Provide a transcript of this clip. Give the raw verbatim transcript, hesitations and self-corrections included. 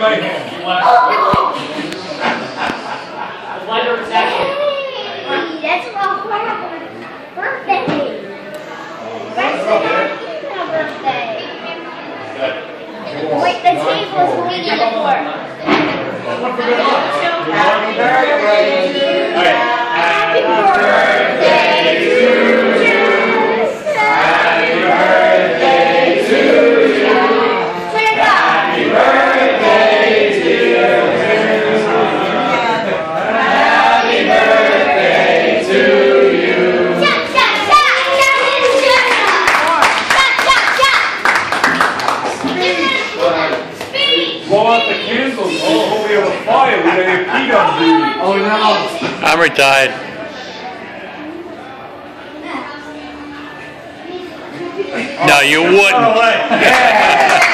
Lighter second. That's my birthday. That's the birthday. Wait, the table is leading the floor. Happy birthday to you. Happy birthday to you. Happy birthday to you. Happy birthday to you. Happy birthday to you. Shut, shut, shut, shut, shut, shut, shut, shut. Blow out the candles. Oh, we have a fire. We got your heat on duty. Oh no. I'm retired. No, you wouldn't. Yeah.